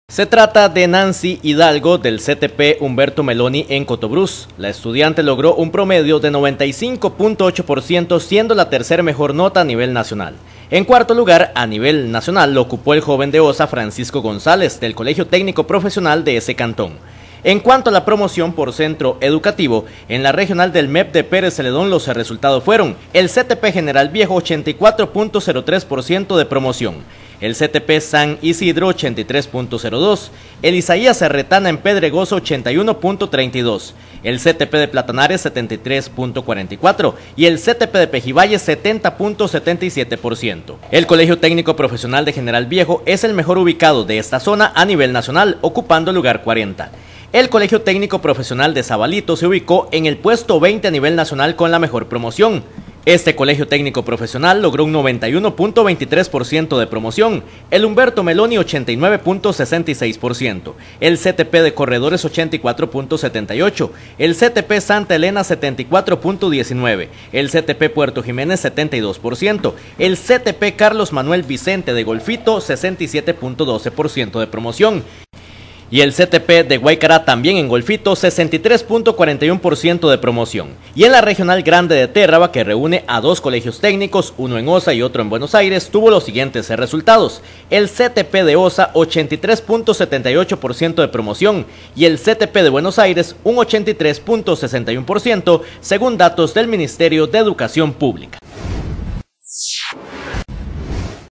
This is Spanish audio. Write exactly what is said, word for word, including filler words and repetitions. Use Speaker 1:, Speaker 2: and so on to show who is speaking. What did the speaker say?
Speaker 1: Se trata de Nancy Hidalgo del C T P Humberto Meloni en Cotobruz. La estudiante logró un promedio de noventa y cinco punto ocho por ciento, siendo la tercera mejor nota a nivel nacional. En cuarto lugar, a nivel nacional, lo ocupó el joven de Osa Francisco González del Colegio Técnico Profesional de ese cantón. En cuanto a la promoción por centro educativo, en la regional del M E P de Pérez Celedón los resultados fueron: el C T P General Viejo ochenta y cuatro punto cero tres por ciento de promoción, el C T P San Isidro ochenta y tres punto cero dos, el Isaías Serretana en Pedregoso ochenta y uno punto treinta y dos, el C T P de Platanares setenta y tres punto cuarenta y cuatro y el C T P de Pejivalle setenta punto setenta y siete por ciento. El Colegio Técnico Profesional de General Viejo es el mejor ubicado de esta zona a nivel nacional, ocupando el lugar cuarenta. El Colegio Técnico Profesional de Zabalito se ubicó en el puesto veinte a nivel nacional con la mejor promoción. Este Colegio Técnico Profesional logró un noventa y uno punto veintitrés por ciento de promoción, el Humberto Meloni ochenta y nueve punto sesenta y seis por ciento, el C T P de Corredores ochenta y cuatro punto setenta y ocho, el C T P Santa Elena setenta y cuatro punto diecinueve, el C T P Puerto Jiménez setenta y dos por ciento, el C T P Carlos Manuel Vicente de Golfito sesenta y siete punto doce por ciento de promoción. Y el C T P de Guaycará también en Golfito sesenta y tres punto cuarenta y uno por ciento de promoción. Y en la regional grande de Térraba, que reúne a dos colegios técnicos, uno en Osa y otro en Buenos Aires, tuvo los siguientes resultados: el C T P de Osa ochenta y tres punto setenta y ocho por ciento de promoción y el C T P de Buenos Aires un ochenta y tres punto sesenta y uno por ciento, según datos del Ministerio de Educación Pública.